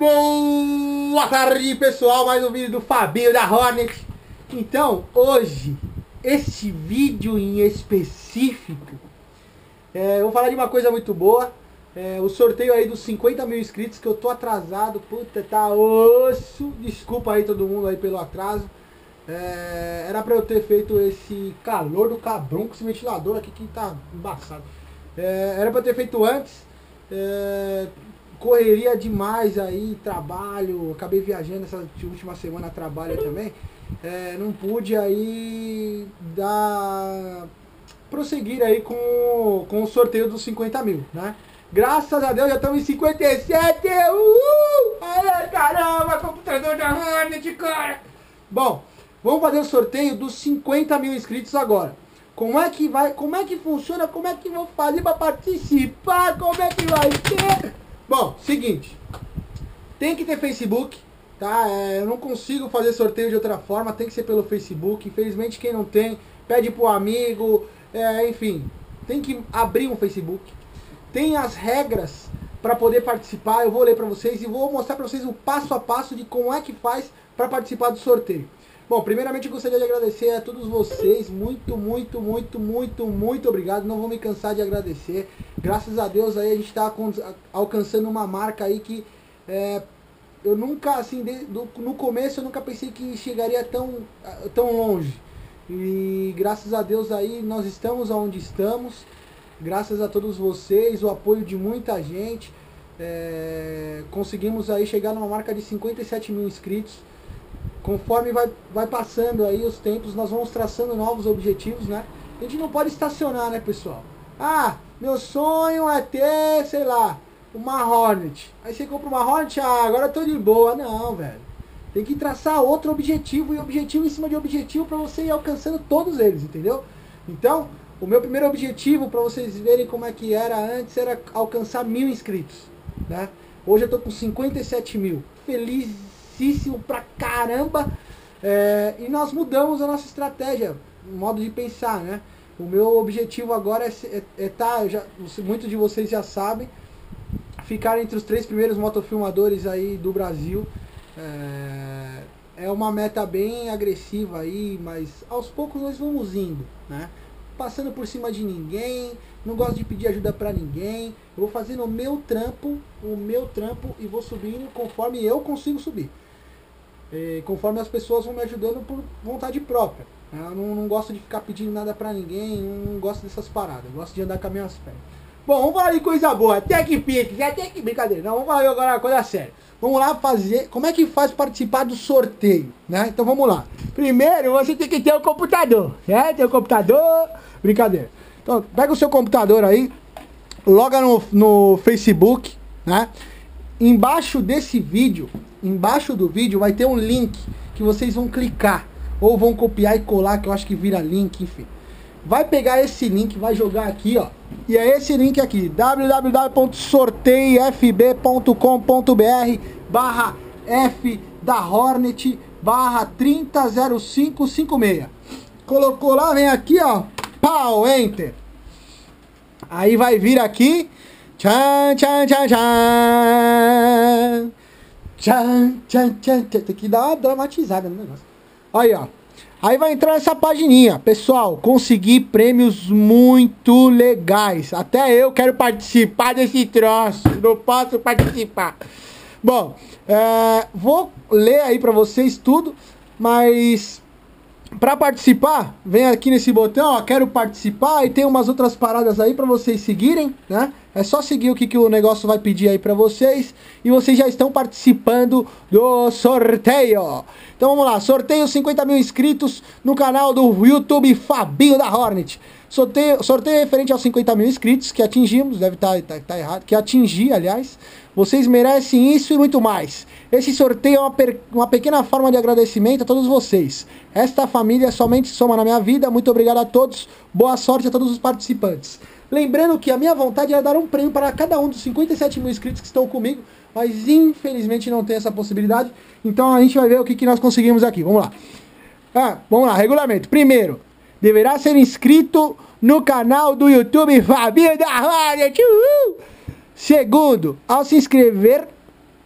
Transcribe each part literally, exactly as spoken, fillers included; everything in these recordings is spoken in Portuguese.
Boa tarde, pessoal, mais um vídeo do Fabinho da Hornet. Então, hoje, este vídeo em específico, é, eu vou falar de uma coisa muito boa. É, o sorteio aí dos cinquenta mil inscritos, que eu tô atrasado, puta, tá osso. Desculpa aí todo mundo aí pelo atraso. É, era pra eu ter feito esse calor do cabrão com esse ventilador aqui que tá embaçado. É, era pra eu ter feito antes. É, correria demais aí, trabalho, acabei viajando essa última semana a trabalho também. É, não pude aí dar, prosseguir aí com, com o sorteio dos cinquenta mil, né? Graças a Deus já estamos em cinquenta e sete! Uhul! Aê, caramba, computador da Hornet, cara! Bom, vamos fazer o sorteio dos cinquenta mil inscritos agora. Como é que vai, como é que funciona, como é que vou fazer para participar, como é que vai ser? Bom, seguinte, tem que ter Facebook, tá? É, eu não consigo fazer sorteio de outra forma, tem que ser pelo Facebook. Infelizmente quem não tem, pede pro amigo, é, enfim, tem que abrir um Facebook. Tem as regras para poder participar, eu vou ler para vocês e vou mostrar para vocês o passo a passo de como é que faz para participar do sorteio. Bom, primeiramente eu gostaria de agradecer a todos vocês, muito, muito, muito, muito, muito obrigado, não vou me cansar de agradecer. Graças a Deus aí a gente está alcançando uma marca aí que é, eu nunca, assim, de, do, no começo eu nunca pensei que chegaria tão, tão longe. E graças a Deus aí nós estamos onde estamos, graças a todos vocês, o apoio de muita gente, é, conseguimos aí chegar numa marca de cinquenta e sete mil inscritos. Conforme vai, vai passando aí os tempos, nós vamos traçando novos objetivos, né? A gente não pode estacionar, né, pessoal? Ah, meu sonho é ter, sei lá, uma Hornet. Aí você compra uma Hornet, ah, agora eu tô de boa. Não, velho. Tem que traçar outro objetivo e objetivo em cima de objetivo para você ir alcançando todos eles, entendeu? Então, o meu primeiro objetivo, para vocês verem como é que era antes, era alcançar mil inscritos, né? Hoje eu tô com cinquenta e sete mil. Feliz pra caramba, é, e nós mudamos a nossa estratégia, o modo de pensar, né? O meu objetivo agora é, é, é tá, já, muitos de vocês já sabem, ficar entre os três primeiros motofilmadores aí do Brasil. É, é uma meta bem agressiva aí, mas aos poucos nós vamos indo, né? Passando por cima de ninguém, não gosto de pedir ajuda pra ninguém. Eu vou fazendo o meu trampo, o meu trampo e vou subindo conforme eu consigo subir. E conforme as pessoas vão me ajudando por vontade própria. Eu não, não gosto de ficar pedindo nada pra ninguém, não gosto dessas paradas, eu gosto de andar com as minhas pernas. Bom, vamos falar de coisa boa, até que pique, até que brincadeira, não, vamos falar agora uma coisa séria. Vamos lá fazer, como é que faz participar do sorteio, né? Então vamos lá. Primeiro você tem que ter o computador, né? Ter o computador, brincadeira. Então pega o seu computador aí, loga no, no Facebook, né? Embaixo desse vídeo, embaixo do vídeo vai ter um link que vocês vão clicar, ou vão copiar e colar, que eu acho que vira link, enfim. Vai pegar esse link, vai jogar aqui, ó. E é esse link aqui, w w w ponto sorteio f b ponto com ponto b r barra F da Hornet barra trinta zero cinco cinquenta e seis. Colocou lá, vem aqui, ó. Pau, enter. Aí vai vir aqui. Tchan, tchan, tchan, tchan. Tchan, tchan, tchan, tchan. Tem que dar uma dramatizada no negócio. Aí, ó. Aí vai entrar essa pagininha. Pessoal, consegui prêmios muito legais. Até eu quero participar desse troço. Não posso participar. Bom, é, vou ler aí pra vocês tudo. Mas pra participar, vem aqui nesse botão, ó, quero participar. E tem umas outras paradas aí pra vocês seguirem, né? É só seguir o que, que o negócio vai pedir aí pra vocês. E vocês já estão participando do sorteio. Então vamos lá, sorteio cinquenta mil inscritos no canal do YouTube Fabinho da Hornet. Sorteio, sorteio referente aos cinquenta mil inscritos que atingimos, deve estar tá, tá, tá errado, que atingi, aliás. Vocês merecem isso e muito mais. Esse sorteio é uma, per, uma pequena forma de agradecimento a todos vocês. Esta família somente soma na minha vida. Muito obrigado a todos. Boa sorte a todos os participantes. Lembrando que a minha vontade era dar um prêmio para cada um dos cinquenta e sete mil inscritos que estão comigo, mas infelizmente não tem essa possibilidade. Então a gente vai ver o que, que nós conseguimos aqui. Vamos lá. Ah, vamos lá, regulamento. Primeiro, deverá ser inscrito no canal do YouTube Fabinho da Hornet. Segundo, ao se inscrever,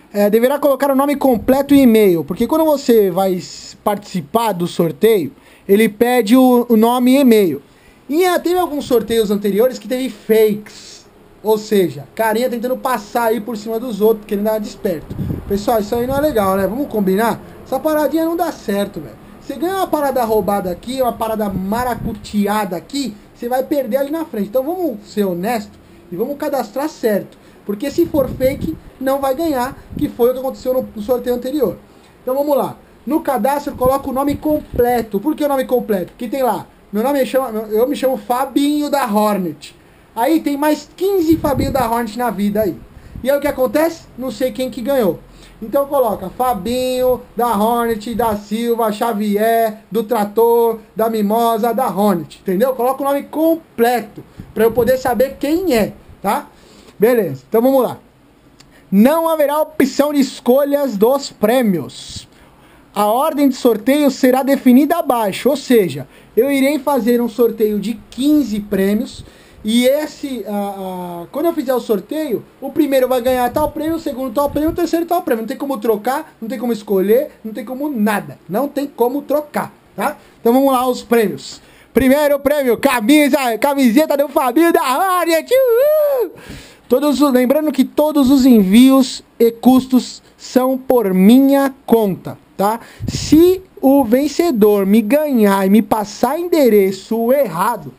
É, deverá colocar o nome completo e e-mail, porque quando você vai participar do sorteio, ele pede o, o nome e e-mail. E ah, teve alguns sorteios anteriores que teve fakes, ou seja, carinha tentando passar aí por cima dos outros, porque ele não é desperto. Pessoal, isso aí não é legal, né? Vamos combinar? Essa paradinha não dá certo, velho. Você ganha uma parada roubada aqui, uma parada maracutiada aqui, você vai perder ali na frente. Então vamos ser honestos e vamos cadastrar certo. Porque se for fake, não vai ganhar, que foi o que aconteceu no sorteio anterior. Então vamos lá. No cadastro, coloca o nome completo. Por que o nome completo? Porque tem lá, meu nome chama, eu me chamo Fabinho da Hornet. Aí tem mais quinze Fabinho da Hornet na vida aí. E aí o que acontece? Não sei quem que ganhou. Então coloca Fabinho da Hornet, da Silva, Xavier, do Trator, da Mimosa, da Hornet. Entendeu? Coloca o nome completo, para eu poder saber quem é, tá? Beleza, então vamos lá. Não haverá opção de escolhas dos prêmios. A ordem de sorteio será definida abaixo, ou seja, eu irei fazer um sorteio de quinze prêmios. E esse, uh, uh, quando eu fizer o sorteio, o primeiro vai ganhar tal prêmio, o segundo tal prêmio, o terceiro tal prêmio. Não tem como trocar, não tem como escolher, não tem como nada. Não tem como trocar, tá? Então vamos lá, os prêmios. Primeiro prêmio, camisa, camiseta do Fabinho da Hornet. Uhul! Todos, lembrando que todos os envios e custos são por minha conta, tá? Se o vencedor me ganhar e me passar endereço errado,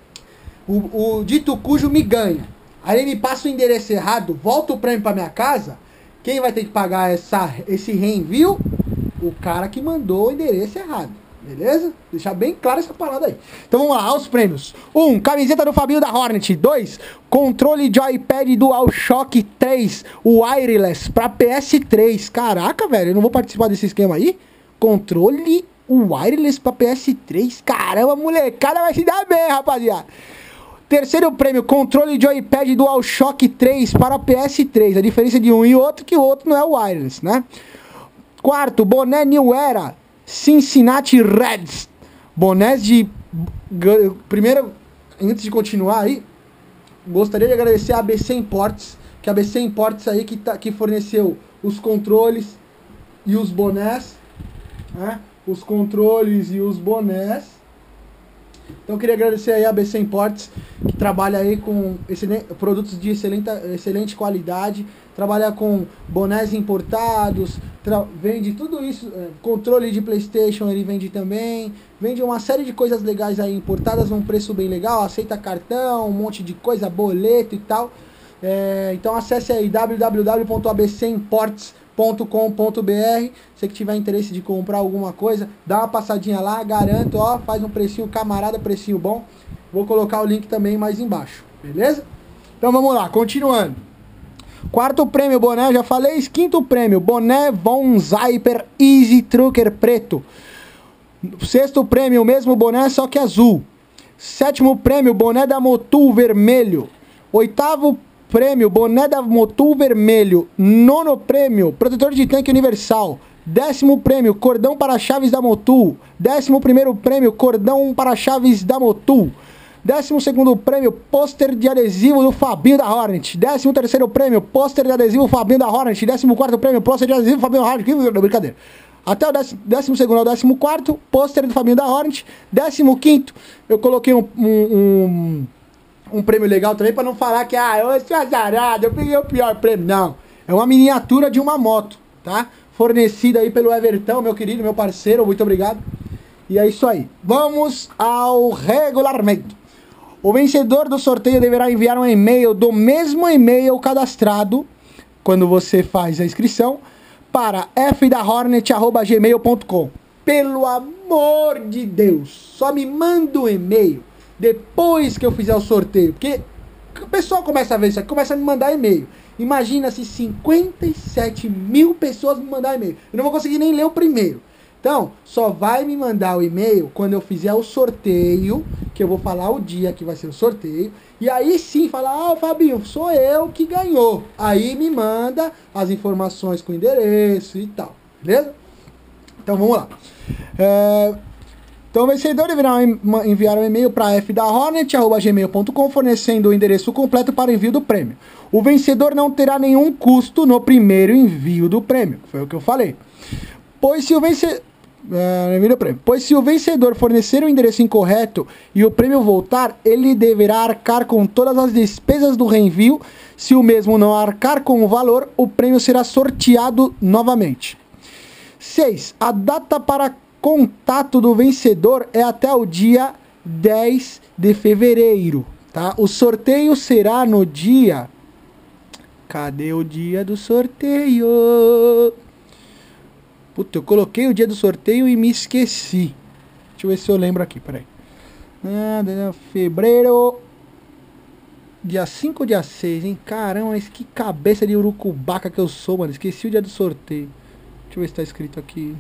o, o dito cujo me ganha, aí ele me passa o endereço errado, volta o prêmio para minha casa, quem vai ter que pagar essa, esse reenvio? O cara que mandou o endereço errado. Beleza? Deixar bem claro essa parada aí. Então vamos lá, aos prêmios. um. Camiseta do Fabinho da Hornet. dois. Controle Joypad DualShock três Wireless pra P S três. Caraca, velho, eu não vou participar desse esquema aí. Controle Wireless pra P S três. Caramba, molecada vai se dar bem, rapaziada. Terceiro prêmio, controle Joypad DualShock três para P S três. A diferença de um e outro é que o outro não é wireless, né? Quarto, boné New Era Cincinnati Reds. Bonés de... Primeiro, antes de continuar aí, gostaria de agradecer a A B C Imports, que a A B C Imports aí que, tá, que forneceu os controles e os bonés, né? Os controles e os bonés. Então eu queria agradecer aí a A B C Imports, que trabalha aí com excelente, produtos de excelente, excelente qualidade, trabalha com bonés importados, vende tudo isso, é, controle de PlayStation ele vende também, vende uma série de coisas legais aí importadas num preço bem legal, aceita cartão, um monte de coisa, boleto e tal. É, então acesse aí w w w ponto a b c imports ponto com ponto b r. Se que tiver interesse de comprar alguma coisa, dá uma passadinha lá, garanto, ó, faz um precinho camarada, precinho bom. Vou colocar o link também mais embaixo, beleza? Então vamos lá, continuando. Quarto prêmio, boné, já falei. Quinto prêmio, boné Von Zyper Easy Trucker preto. Sexto prêmio, o mesmo boné, só que azul. Sétimo prêmio, boné da Motul vermelho. Oitavo prêmio, boné da Motul vermelho. Nono prêmio, protetor de tanque universal. Décimo prêmio, cordão para-chaves da Motul. Décimo primeiro prêmio, cordão para-chaves da Motul. Décimo segundo prêmio, pôster de adesivo do Fabinho da Hornet. Décimo terceiro prêmio, pôster de adesivo Fabinho da Hornet. Décimo quarto prêmio, pôster de adesivo Fabinho da Hornet. Que brincadeira. Até o décimo, décimo segundo ao décimo quarto, pôster do Fabinho da Hornet. Décimo quinto, eu coloquei um, um, um, um prêmio legal também, para não falar que, ah, eu sou azarado, eu peguei o pior prêmio. Não, é uma miniatura de uma moto, tá? Fornecida aí pelo Everton, meu querido, meu parceiro, muito obrigado. E é isso aí. Vamos ao regulamento. O vencedor do sorteio deverá enviar um e-mail do mesmo e-mail cadastrado, quando você faz a inscrição, para f da hornet arroba gmail ponto com. Pelo amor de Deus, só me manda um e-mail depois que eu fizer o sorteio, porque o pessoal começa a ver isso aqui, começa a me mandar e-mail. Imagina se cinquenta e sete mil pessoas me mandarem e-mail. Eu não vou conseguir nem ler o primeiro. Então, só vai me mandar o e-mail quando eu fizer o sorteio, que eu vou falar o dia que vai ser o sorteio. E aí sim, falar, ah, Fabinho, sou eu que ganhou. Aí me manda as informações com endereço e tal, beleza? Então vamos lá. É, Então o vencedor deverá enviar um e-mail para f da hornet arroba gmail ponto com fornecendo o endereço completo para envio do prêmio. O vencedor não terá nenhum custo no primeiro envio do prêmio. Foi o que eu falei. Pois se o vencedor... Uh, pois se o vencedor fornecer o endereço incorreto e o prêmio voltar, ele deverá arcar com todas as despesas do reenvio. Se o mesmo não arcar com o valor, o prêmio será sorteado novamente. seis. A data para contato do vencedor é até o dia dez de fevereiro, tá? O sorteio será no dia... Cadê o dia do sorteio? Puta, eu coloquei o dia do sorteio e me esqueci. Deixa eu ver se eu lembro aqui, peraí. Ah, fevereiro... Dia cinco ou dia seis, hein? Caramba, mas que cabeça de urucubaca que eu sou, mano. Esqueci o dia do sorteio. Deixa eu ver se tá escrito aqui.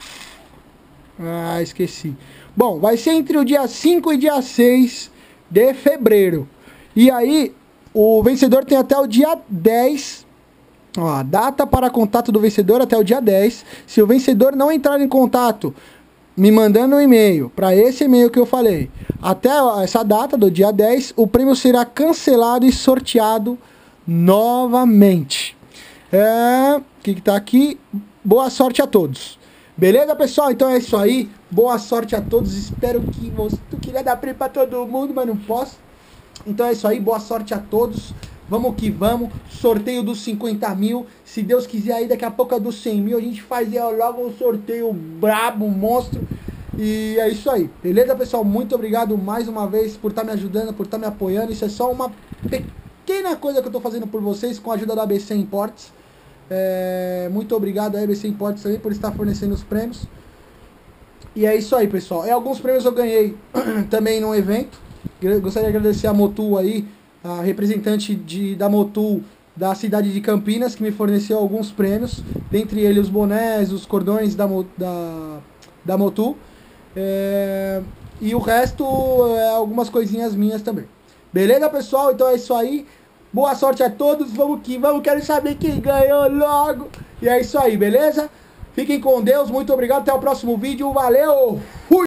Ah, esqueci. Bom, vai ser entre o dia cinco e dia seis de fevereiro. E aí, o vencedor tem até o dia dez. Ó, a data para contato do vencedor até o dia dez. Se o vencedor não entrar em contato, me mandando um e-mail para esse e-mail que eu falei, até essa data do dia dez, o prêmio será cancelado e sorteado novamente. É, o que que tá aqui? Boa sorte a todos. Beleza, pessoal? Então é isso aí. Boa sorte a todos. Espero que você... Tu queria dar prêmio pra todo mundo, mas não posso. Então é isso aí. Boa sorte a todos. Vamos que vamos. Sorteio dos cinquenta mil. Se Deus quiser aí, daqui a pouco é dos cem mil. A gente faz logo um sorteio brabo, monstro. E é isso aí. Beleza, pessoal? Muito obrigado mais uma vez por estar me ajudando, por estar me apoiando. Isso é só uma pequena coisa que eu tô fazendo por vocês com a ajuda da A B C Imports. É, muito obrigado a A B C Imports também por estar fornecendo os prêmios. E é isso aí, pessoal. E alguns prêmios eu ganhei também no evento. Gostaria de agradecer a Motul aí, a representante de, da Motul da cidade de Campinas, que me forneceu alguns prêmios, dentre eles os bonés, os cordões da, da, da Motul. É, e o resto é algumas coisinhas minhas também. Beleza, pessoal? Então é isso aí. Boa sorte a todos, vamos que vamos, quero saber quem ganhou logo. E é isso aí, beleza? Fiquem com Deus, muito obrigado, até o próximo vídeo, valeu! Fui!